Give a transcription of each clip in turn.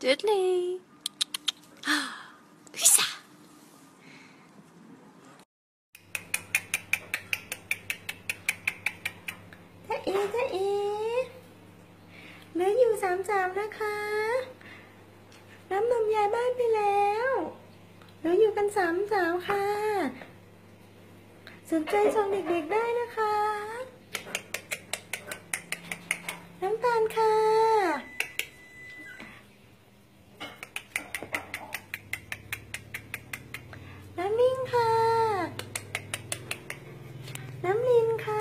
Dudley. Who's that? จ๊ะเอ๋จ๊ะเอ๋เหลืออยู่3 จานนะคะรับนมยายบ้านไปแล้วเหลืออยู่กัน3 จานค่ะสนใจส่งเด็กๆได้นะคะน้ำตาลค่ะน้ำนิ่งค่ะน้ำลินค่ะ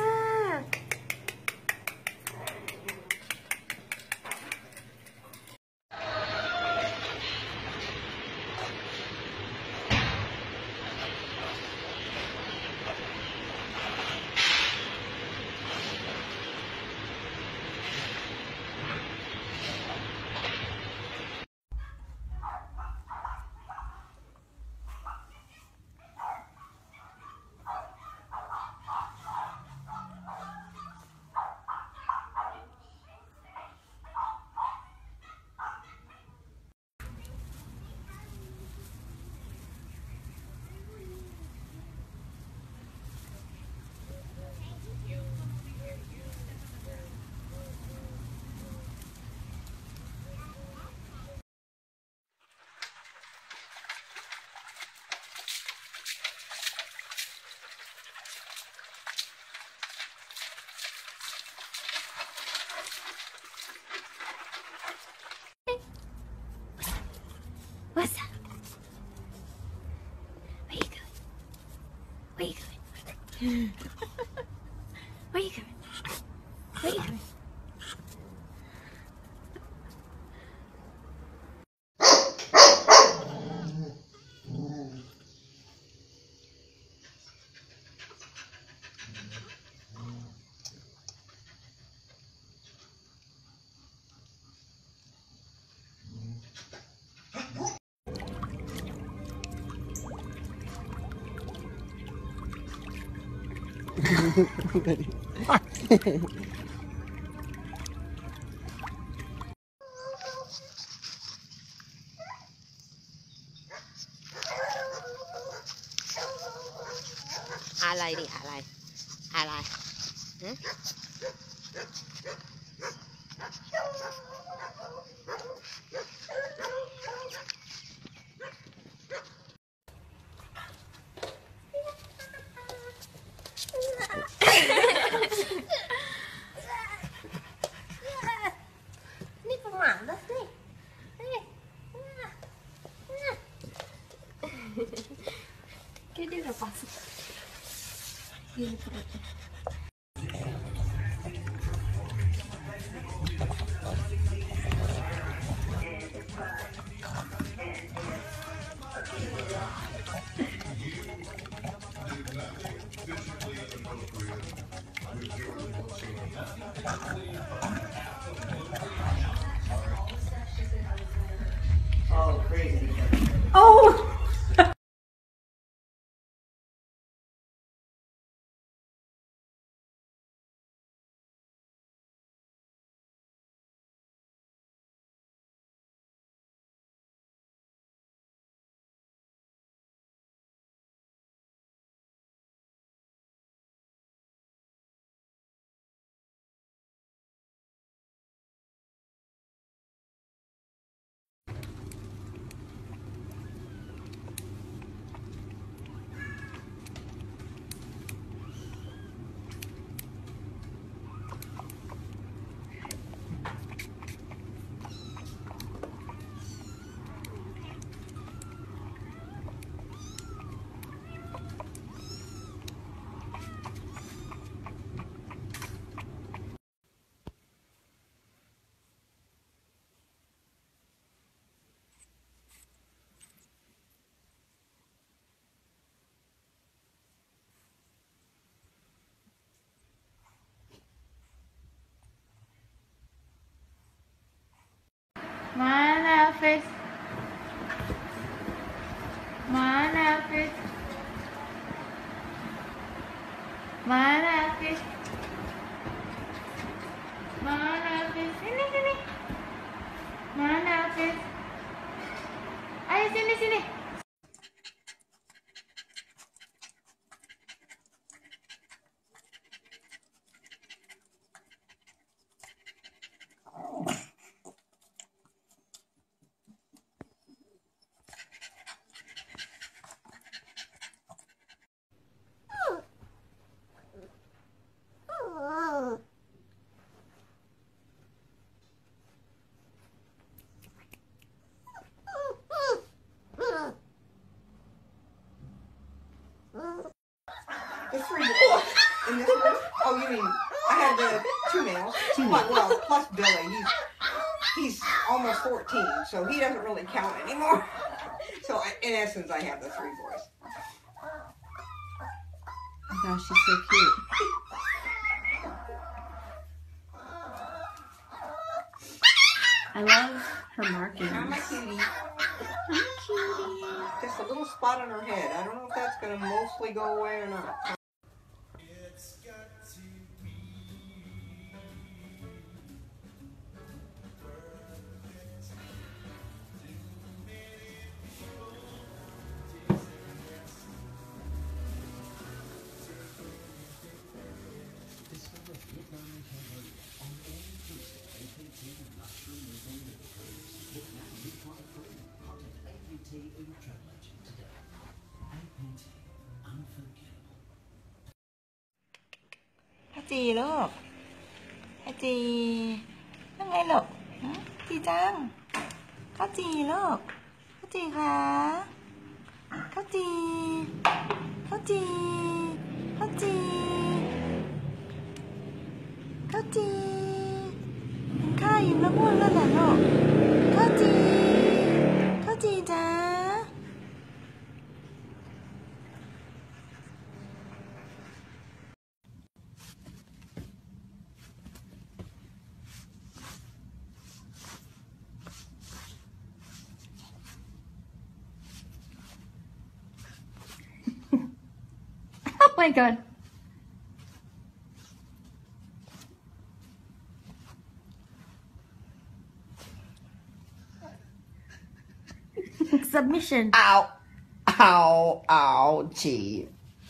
What's that? Where you going? Where you going? Where you going? Where you going?อะไรดิอะไรอะไรฮะนี่ประมาณแล้วสิ¿Qué le pasa? Oh, crazy. Oh! sini. The 3 boys in this one. Oh, you mean I had the 2 males? Well, plus Billy. He's almost 14, so he doesn't really count anymore. So in essence, I have the 3 boys. Oh gosh, she's so cute. I love her markings. Now my cutie. Hi, cutie. Just a little spot on her head. I don't know if that's going to mostly go away or not. Hả chịลูก Hả chị ยังไงลูกจีจังข้าวจีลูกข้าวจีคะข้าวจีข้าวจีข้าวจีข้าวจีกินข้าวอิ่มแล้วพูดแล้วเหรอลูกข้าวจีข้าวจีจ้าOh my god. Submission. Ow. Ow. Ouchie.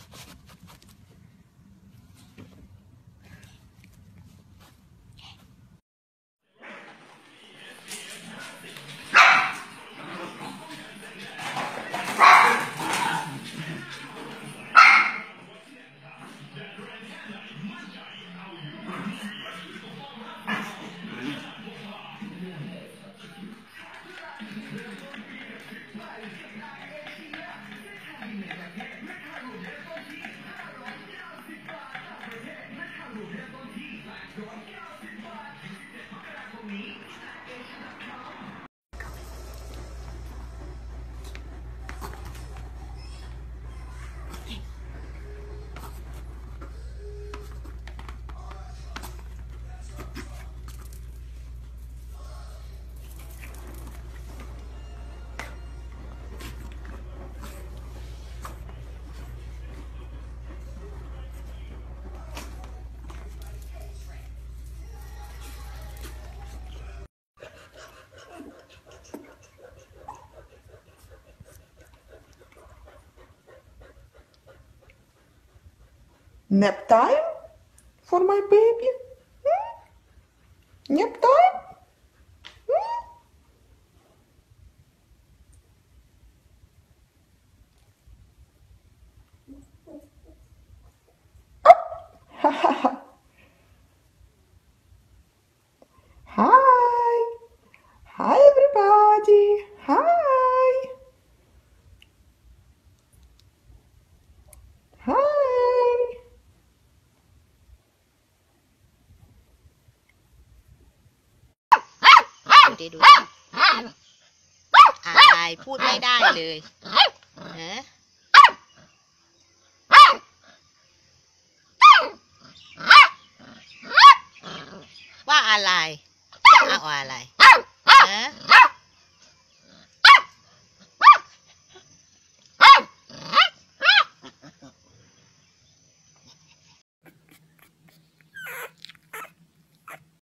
Nap time for my baby? Nap time? Hi! Hi everybody! Hi! Hi! ดูดิอะไรพูดไม่ได้เลยว่าอะไรจะเอาอะไร